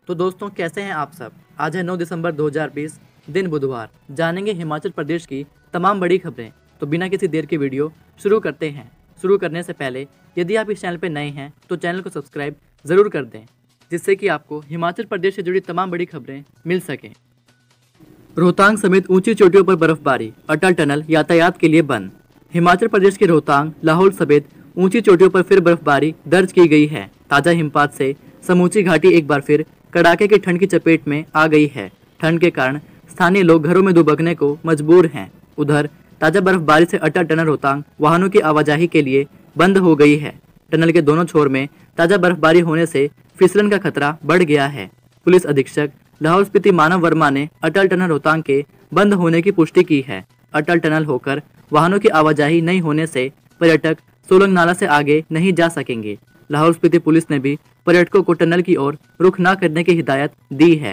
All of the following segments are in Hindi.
तो दोस्तों कैसे हैं आप सब। आज है 9 दिसंबर 2020, दिन बुधवार। जानेंगे हिमाचल प्रदेश की तमाम बड़ी खबरें। तो बिना किसी देर के वीडियो शुरू करते हैं। शुरू करने से पहले यदि आप इस चैनल पर नए हैं तो चैनल को सब्सक्राइब ज़रूर कर दें, जिससे कि आपको हिमाचल प्रदेश से जुड़ी तमाम बड़ी खबरें मिल सकें। रोहतांग समेत ऊंची चोटियों पर बर्फबारी, अटल टनल यातायात के लिए बंद। हिमाचल प्रदेश के रोहतांग, लाहौल समेत ऊंची चोटियों पर फिर बर्फबारी दर्ज की गई है। ताज़ा हिमपात से समूची घाटी एक बार फिर कड़ाके की ठंड की चपेट में आ गई है। ठंड के कारण स्थानीय लोग घरों में दुबकने को मजबूर हैं। उधर ताज़ा बर्फबारी से अटल टनल रोहतांग वाहनों की आवाजाही के लिए बंद हो गई है। टनल के दोनों छोर में ताज़ा बर्फबारी होने से फिसलन का खतरा बढ़ गया है। पुलिस अधीक्षक लाहौल स्पीति मानव वर्मा ने अटल टनल रोहतांग के बंद होने की पुष्टि की है। अटल टनल होकर वाहनों की आवाजाही नहीं होने से पर्यटक सोलंग नाला से आगे नहीं जा सकेंगे। लाहौल स्पीति पुलिस ने भी पर्यटकों को टनल की ओर रुख न करने की हिदायत दी है।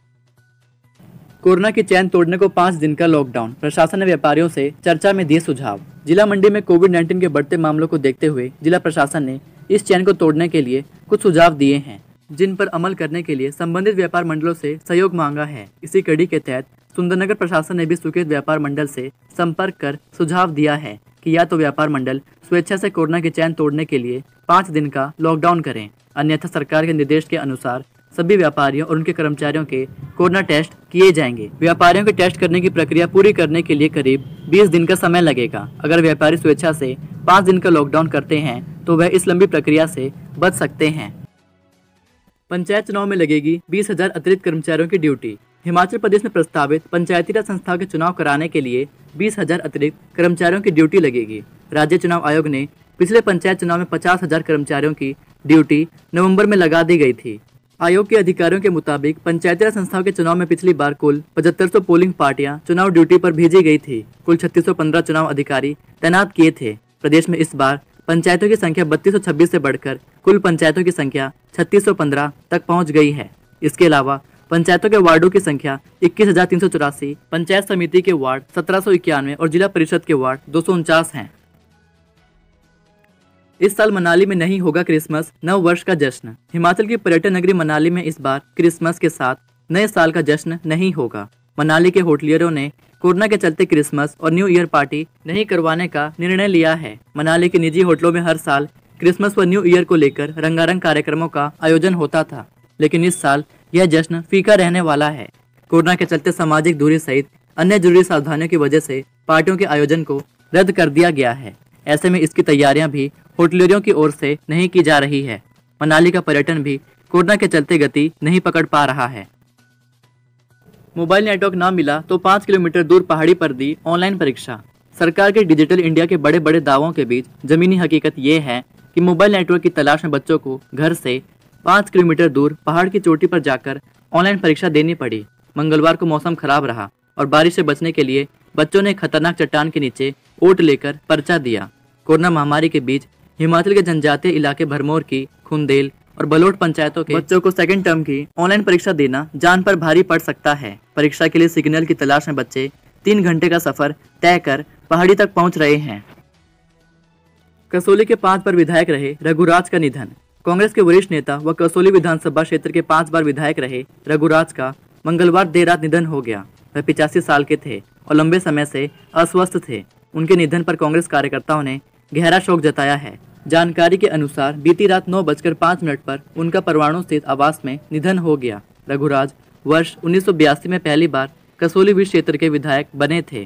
कोरोना की चैन तोड़ने को 5 दिन का लॉकडाउन, प्रशासन ने व्यापारियों से चर्चा में दिए सुझाव। जिला मंडी में कोविड-19 के बढ़ते मामलों को देखते हुए जिला प्रशासन ने इस चैन को तोड़ने के लिए कुछ सुझाव दिए हैं, जिन पर अमल करने के लिए संबंधित व्यापार मंडलों से सहयोग मांगा है। इसी कड़ी के तहत सुंदरनगर प्रशासन ने भी स्वीकृत व्यापार मंडल से संपर्क कर सुझाव दिया है कि या तो व्यापार मंडल स्वेच्छा से कोरोना की चैन तोड़ने के लिए 5 दिन का लॉकडाउन करें, अन्यथा सरकार के निर्देश के अनुसार सभी व्यापारियों और उनके कर्मचारियों के कोरोना टेस्ट किए जाएंगे। व्यापारियों के टेस्ट करने की प्रक्रिया पूरी करने के लिए करीब 20 दिन का समय लगेगा। अगर व्यापारी स्वेच्छा से 5 दिन का लॉकडाउन करते हैं तो वह इस लंबी प्रक्रिया से बच सकते हैं। पंचायत चुनाव में लगेगी 20,000 अतिरिक्त कर्मचारियों की ड्यूटी। हिमाचल प्रदेश में प्रस्तावित पंचायती राज संस्थाओं के चुनाव कराने के लिए 20,000 अतिरिक्त कर्मचारियों की ड्यूटी लगेगी। राज्य चुनाव आयोग ने पिछले पंचायत चुनाव में 50,000 कर्मचारियों की ड्यूटी नवंबर में लगा दी गई थी। आयोग के अधिकारियों के मुताबिक पंचायती राज संस्थाओं के चुनाव में पिछली बार कुल 7500 पोलिंग पार्टियां चुनाव ड्यूटी पर भेजी गई थी। कुल 3615 चुनाव अधिकारी तैनात किए थे। प्रदेश में इस बार पंचायतों की संख्या 3226 से बढ़कर कुल पंचायतों की संख्या 3615 तक पहुंच गई है। इसके अलावा पंचायतों के वार्डों की संख्या 21,384, पंचायत समिति के वार्ड 1791 और जिला परिषद के वार्ड 249 हैं। इस साल मनाली में नहीं होगा क्रिसमस नव वर्ष का जश्न। हिमाचल की पर्यटन नगरी मनाली में इस बार क्रिसमस के साथ नए साल का जश्न नहीं होगा। मनाली के होटलियरों ने कोरोना के चलते क्रिसमस और न्यू ईयर पार्टी नहीं करवाने का निर्णय लिया है। मनाली के निजी होटलों में हर साल क्रिसमस व न्यू ईयर को लेकर रंगारंग कार्यक्रमों का आयोजन होता था, लेकिन इस साल यह जश्न फीका रहने वाला है। कोरोना के चलते सामाजिक दूरी सहित अन्य जरूरी सावधानियों की वजह से पार्टियों के आयोजन को रद्द कर दिया गया है। ऐसे में इसकी तैयारियां भी होटलियरों की ओर से नहीं की जा रही है। मनाली का पर्यटन भी कोरोना के चलते गति नहीं पकड़ पा रहा है। मोबाइल नेटवर्क ना मिला तो 5 किलोमीटर दूर पहाड़ी पर दी ऑनलाइन परीक्षा। सरकार के डिजिटल इंडिया के बड़े बड़े दावों के बीच जमीनी हकीकत ये है कि मोबाइल नेटवर्क की तलाश में बच्चों को घर से 5 किलोमीटर दूर पहाड़ की चोटी पर जाकर ऑनलाइन परीक्षा देनी पड़ी। मंगलवार को मौसम खराब रहा और बारिश से बचने के लिए बच्चों ने खतरनाक चट्टान के नीचे ओट लेकर पर्चा दिया। कोरोना महामारी के बीच हिमाचल के जनजातीय इलाके भरमौर की, खुंदेल और बलोट पंचायतों के बच्चों को सेकंड टर्म की ऑनलाइन परीक्षा देना जान पर भारी पड़ सकता है। परीक्षा के लिए सिग्नल की तलाश में बच्चे 3 घंटे का सफर तय कर पहाड़ी तक पहुंच रहे हैं। कसौली के 5 बार विधायक रहे रघुराज का निधन। कांग्रेस के वरिष्ठ नेता व कसौली विधानसभा क्षेत्र के 5 बार विधायक रहे रघुराज का मंगलवार देर रात निधन हो गया। वह 85 साल के थे और लंबे समय से अस्वस्थ थे। उनके निधन पर कांग्रेस कार्यकर्ताओं ने गहरा शोक जताया है। जानकारी के अनुसार बीती रात 9:05 पर उनका परवाणु स्थित आवास में निधन हो गया। रघुराज वर्ष 1982 में पहली बार कसौली वित्त क्षेत्र के विधायक बने थे।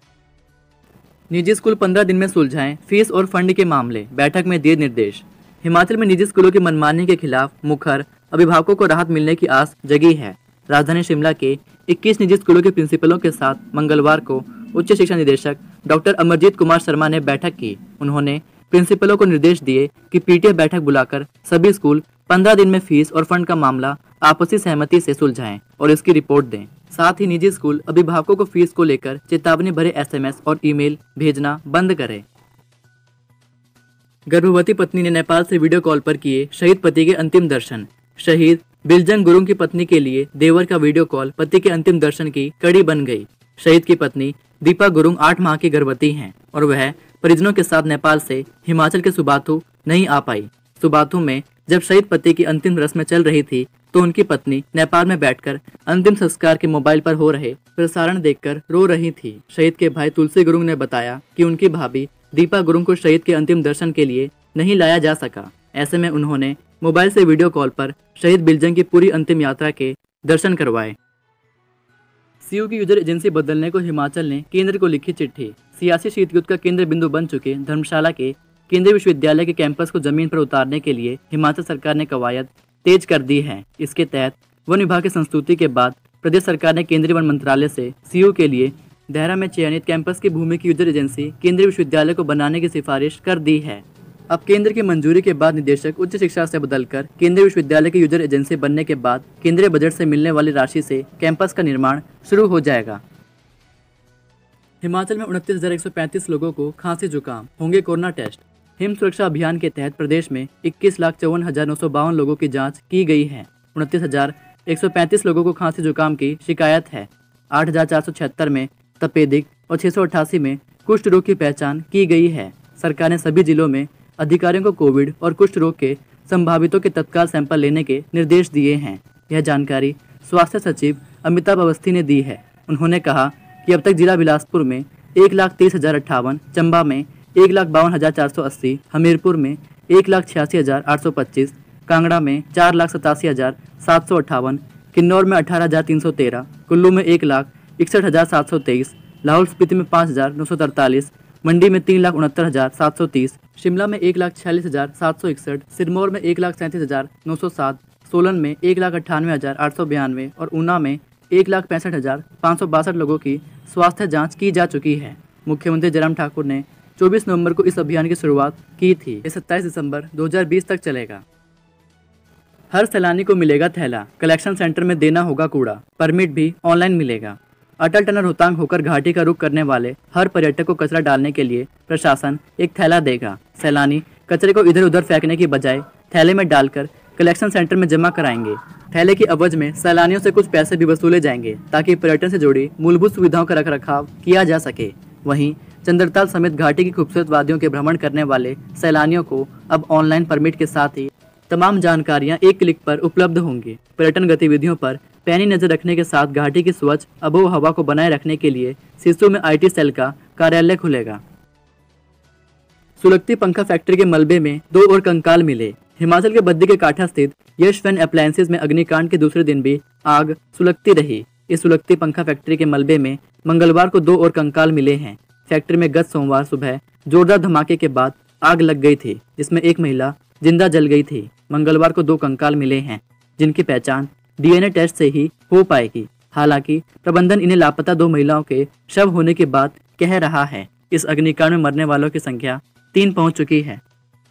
निजी स्कूल 15 दिन में सुलझाएं फीस और फंड के मामले, बैठक में दिए निर्देश। हिमाचल में निजी स्कूलों की मनमानी के खिलाफ मुखर अभिभावकों को राहत मिलने की आस जगी है। राजधानी शिमला के 21 निजी स्कूलों के प्रिंसिपलों के साथ मंगलवार को उच्च शिक्षा निदेशक डॉक्टर अमरजीत कुमार शर्मा ने बैठक की। उन्होंने प्रिंसिपलों को निर्देश दिए कि पीटीए बैठक बुलाकर सभी स्कूल 15 दिन में फीस और फंड का मामला आपसी सहमति से सुलझाएं और इसकी रिपोर्ट दें। साथ ही निजी स्कूल अभिभावकों को फीस को लेकर चेतावनी भरे SMS और ईमेल भेजना बंद करें। गर्भवती पत्नी ने नेपाल से वीडियो कॉल पर किए शहीद पति के अंतिम दर्शन। शहीद बिलजंग गुरुंग की पत्नी के लिए देवर का वीडियो कॉल पति के अंतिम दर्शन की कड़ी बन गई। शहीद की पत्नी दीपा गुरुंग 8 माह की गर्भवती हैं और वह परिजनों के साथ नेपाल से हिमाचल के सुबाथू नहीं आ पाई। सुबाथू में जब शहीद पति की अंतिम रस्में चल रही थी तो उनकी पत्नी नेपाल में बैठकर अंतिम संस्कार के मोबाइल पर हो रहे प्रसारण देखकर रो रही थी। शहीद के भाई तुलसी गुरुंग ने बताया कि उनकी भाभी दीपा गुरुंग को शहीद के अंतिम दर्शन के लिए नहीं लाया जा सका। ऐसे में उन्होंने मोबाइल से वीडियो कॉल पर शहीद बिलजंग की पूरी अंतिम यात्रा के दर्शन करवाए। सीयू की यूजर एजेंसी बदलने को हिमाचल ने केंद्र को लिखी चिट्ठी। सियासी शीतयुद्ध का केंद्र बिंदु बन चुके धर्मशाला के केंद्रीय विश्वविद्यालय के कैंपस को जमीन पर उतारने के लिए हिमाचल सरकार ने कवायद तेज कर दी है। इसके तहत वन विभाग की संस्तुति के बाद प्रदेश सरकार ने केंद्रीय वन मंत्रालय से सीयू के लिए देहरा में चयनित कैंपस की भूमि की यूजर एजेंसी केंद्रीय विश्वविद्यालय को बनाने की सिफारिश कर दी है। अब केंद्र की मंजूरी के बाद निदेशक उच्च शिक्षा से बदलकर केंद्रीय विश्वविद्यालय की यूजर एजेंसी बनने के बाद केंद्रीय बजट से मिलने वाली राशि से कैंपस का निर्माण शुरू हो जाएगा। हिमाचल में 29,135 लोगों को खांसी जुकाम, होंगे कोरोना टेस्ट। हिम सुरक्षा अभियान के तहत प्रदेश में 21,54,952 लोगों की जांच की गई है। 29,135 लोगों को खांसी जुकाम की शिकायत है। 8,476 में तपेदिक और 688 में कुष्ठ रोग की पहचान की गई है। सरकार ने सभी जिलों में अधिकारियों को कोविड और कुष्ठ रोग के संभावितों के तत्काल सैंपल लेने के निर्देश दिए हैं। यह जानकारी स्वास्थ्य सचिव अमिताभ अवस्थी ने दी है। उन्होंने कहा कि अब तक जिला बिलासपुर में 1,30,058, चंबा में 1,52,480, हमीरपुर में 1,86,825, कांगड़ा में 4,87,758, किन्नौर में 18,313, कुल्लू में 1,61,723, लाहौल स्पीति में 5,943, मंडी में 3,69,730, शिमला में 1,46,761, सिरमौर में 1,37,907, सोलन में 1,98,892 और ऊना में 1,65,562 लोगों की स्वास्थ्य जांच की जा चुकी है। मुख्यमंत्री जयराम ठाकुर ने 24 नवंबर को इस अभियान की शुरुआत की थी। ये 27 दिसंबर 2020 तक चलेगा। हर सैलानी को मिलेगा थैला, कलेक्शन सेंटर में देना होगा कूड़ा, परमिट भी ऑनलाइन मिलेगा। अटल टनल रोहतांग होकर घाटी का रुख करने वाले हर पर्यटक को कचरा डालने के लिए प्रशासन एक थैला देगा। सैलानी कचरे को इधर उधर फेंकने की बजाय थैले में डालकर कलेक्शन सेंटर में जमा कराएंगे। थैले की अवज में सैलानियों से कुछ पैसे भी वसूले जाएंगे ताकि पर्यटन से जुड़ी मूलभूत सुविधाओं का रखरखाव किया जा सके। वहीं चंद्रताल समेत घाटी की खूबसूरत वादियों के भ्रमण करने वाले सैलानियों को अब ऑनलाइन परमिट के साथ ही तमाम जानकारियां एक क्लिक पर उपलब्ध होंगी। पर्यटन गतिविधियों पर पैनी नजर रखने के साथ घाटी की स्वच्छ आबो हवा को बनाए रखने के लिए सिसु में IT सेल का कार्यालय खुलेगा। सुलगती पंखा फैक्ट्री के मलबे में 2 और कंकाल मिले। हिमाचल के बद्दी के काठा स्थित यश फैन अप्लायंसेज में अग्निकांड के दूसरे दिन भी आग सुलगती रही। इस सुलगती पंखा फैक्ट्री के मलबे में मंगलवार को 2 और कंकाल मिले हैं। फैक्ट्री में गत सोमवार सुबह जोरदार धमाके के बाद आग लग गई थी, जिसमें एक महिला जिंदा जल गई थी। मंगलवार को 2 कंकाल मिले हैं, जिनकी पहचान DNA टेस्ट से ही हो पाएगी। हालांकि प्रबंधन इन्हें लापता 2 महिलाओं के शव होने की बात कह रहा है। इस अग्निकांड में मरने वालों की संख्या 3 पहुंच चुकी है।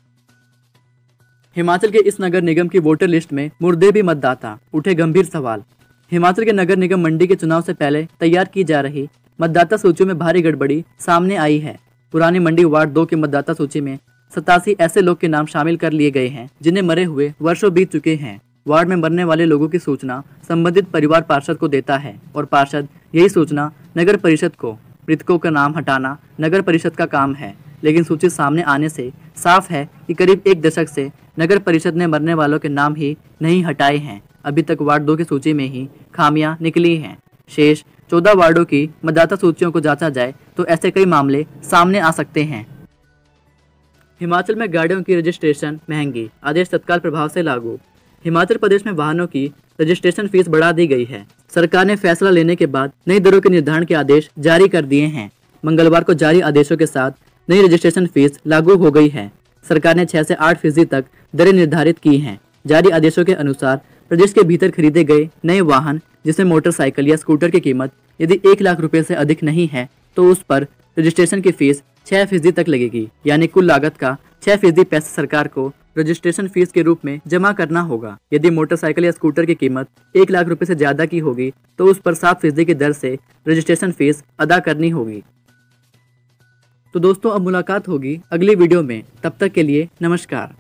हिमाचल के इस नगर निगम की वोटर लिस्ट में मुर्दे भी मतदाता, उठे गंभीर सवाल। हिमाचल के नगर निगम मंडी के चुनाव से पहले तैयार की जा रही मतदाता सूचियों में भारी गड़बड़ी सामने आई है। पुरानी मंडी वार्ड 2 की मतदाता सूची में 87 ऐसे लोग के नाम शामिल कर लिए गए हैं जिन्हें मरे हुए वर्षों बीत चुके हैं। वार्ड में मरने वाले लोगों की सूचना संबंधित परिवार पार्षद को देता है और पार्षद यही सूचना नगर परिषद को। मृतकों का नाम हटाना नगर परिषद का काम है, लेकिन सूची सामने आने से साफ है कि करीब 1 दशक से नगर परिषद ने मरने वालों के नाम ही नहीं हटाए हैं। अभी तक वार्ड 2 की सूची में ही खामियां निकली हैं। शेष 14 वार्डों की मतदाता सूचियों को जांचा जाए तो ऐसे कई मामले सामने आ सकते हैं। हिमाचल में गाड़ियों की रजिस्ट्रेशन महंगी, आदेश तत्काल प्रभाव से लागू। हिमाचल प्रदेश में वाहनों की रजिस्ट्रेशन फीस बढ़ा दी गई है। सरकार ने फैसला लेने के बाद नई दरों के निर्धारण के आदेश जारी कर दिए हैं। मंगलवार को जारी आदेशों के साथ नई रजिस्ट्रेशन फीस लागू हो गई है। सरकार ने 6 से 8% तक दरें निर्धारित की हैं। जारी आदेशों के अनुसार प्रदेश के भीतर खरीदे गए नए वाहन जिसमें मोटरसाइकिल या स्कूटर की कीमत यदि 1 लाख रुपए से अधिक नहीं है तो उस पर रजिस्ट्रेशन की फीस 6% तक लगेगी। यानी कुल लागत का 6% पैसा सरकार को रजिस्ट्रेशन फीस के रूप में जमा करना होगा। यदि मोटरसाइकिल या स्कूटर की कीमत 1 लाख रुपए से ज्यादा की होगी तो उस पर 7% की दर से रजिस्ट्रेशन फीस अदा करनी होगी। तो दोस्तों अब मुलाकात होगी अगली वीडियो में, तब तक के लिए नमस्कार।